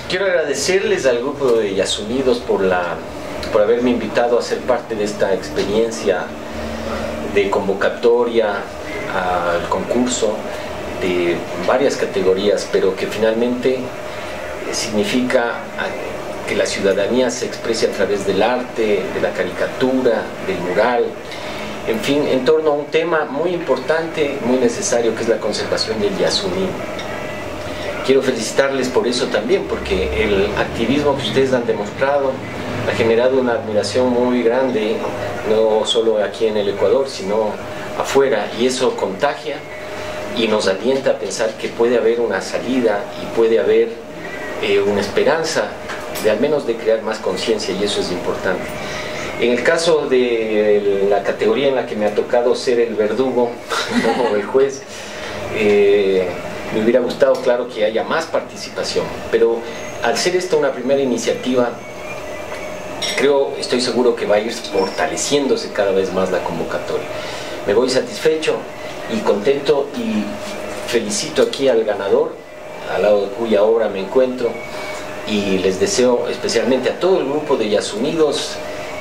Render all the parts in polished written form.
Quiero agradecerles al grupo de Yasunidos por haberme invitado a ser parte de esta experiencia de convocatoria al concurso de varias categorías, pero que finalmente significa que la ciudadanía se exprese a través del arte, de la caricatura, del mural, en fin, en torno a un tema muy importante, muy necesario, que es la conservación del Yasuní. Quiero felicitarles por eso también, porque el activismo que ustedes han demostrado ha generado una admiración muy grande, no solo aquí en el Ecuador, sino afuera, y eso contagia y nos alienta a pensar que puede haber una salida y puede haber una esperanza de al menos de crear más conciencia, y eso es importante. En el caso de la categoría en la que me ha tocado ser el verdugo o el juez, me hubiera gustado, claro, que haya más participación, pero al ser esta una primera iniciativa, estoy seguro que va a ir fortaleciéndose cada vez más la convocatoria. Me voy satisfecho y contento, y felicito aquí al ganador, al lado de cuya obra me encuentro, y les deseo especialmente a todo el grupo de Yasunidos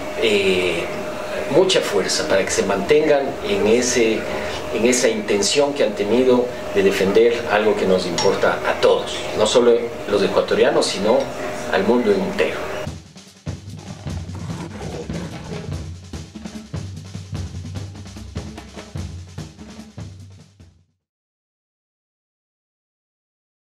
mucha fuerza para que se mantengan en esa intención que han tenido de defender algo que nos importa a todos, no solo los ecuatorianos, sino al mundo entero.